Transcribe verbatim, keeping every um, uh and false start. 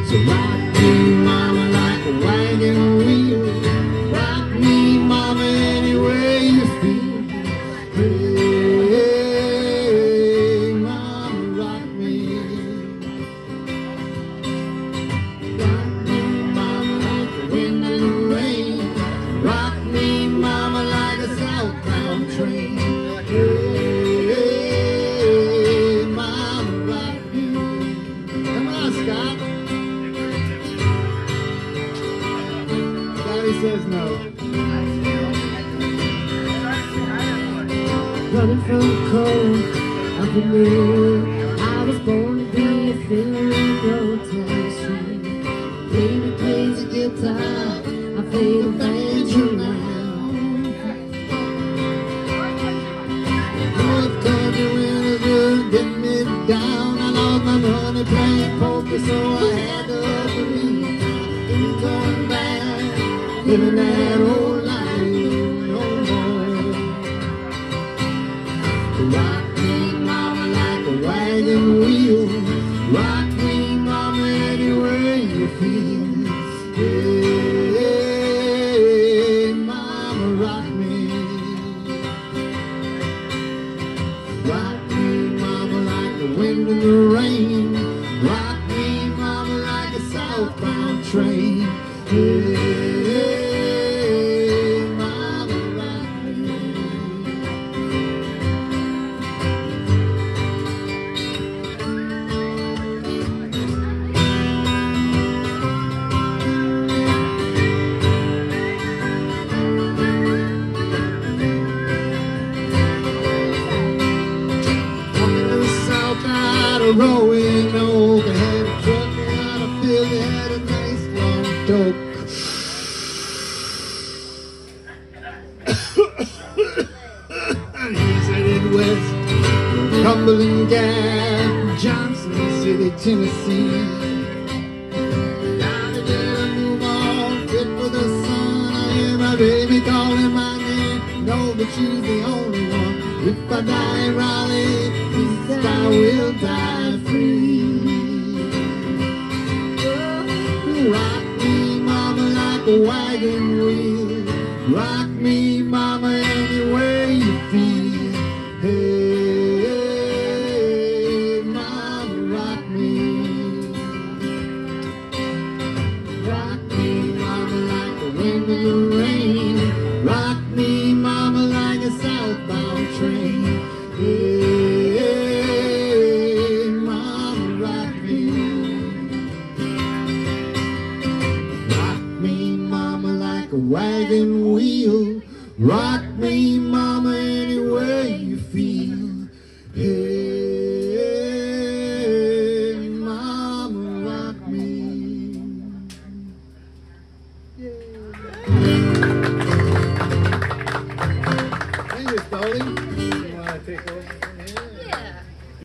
So rock me, mama, like a wagon wheel. Rock me, mama, any way you feel. Hey, mama, rock me. Rock me, mama, like the wind and the rain. Rock me, mama, like a southbound train. Hey, mama, rock me. Come on, Scott. He says no. Running from the cold, up in the air. I was born to be a fiddler in Rotown Street. Baby plays the guitar, I play the banjo now. North country winter's get me down. I lost my money playing poker, so I had to up and leave. Ain't going back, living that old life no more. Rock me, mama, like a wagon wheel. Rock me, mama, any way you feel. Hey, mama, rock me. Rock me, mama, like the wind and the rain. Rock me, mama, like a southbound train. Hey, mama, rock me. Walking to the south side of Roanoke, I had a truck out of Philly, had a nice long dope. He's headed west, Cumberland Gap, Johnson City, Tennessee. Down to there, I move on, fit for the sun. I hear my baby calling my name, know that she's the only one. If I die in Raleigh, I will die free. Rock me, mama, like a wagon wheel. Rock me, mama, any way you feel. Hey, mama, rock me. Rock me, mama, like the wind and the rain. Rock me, mama, like a southbound train. Hey, mama, rock me. Rock me, mama, like a wagon wheel. Rock me, mama, any way you feel. Hey, mama, rock me. Thank you, Stolie. You want to take over?